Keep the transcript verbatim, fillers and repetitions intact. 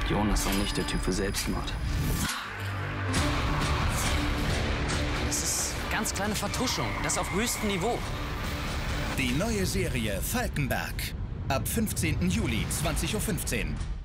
Jonas war nicht der Typ für Selbstmord. Das ist ganz kleine Vertuschung, das auf höchstem Niveau. Die neue Serie Falkenberg. Ab fünfzehnten Juli, zwanzig Uhr fünfzehn.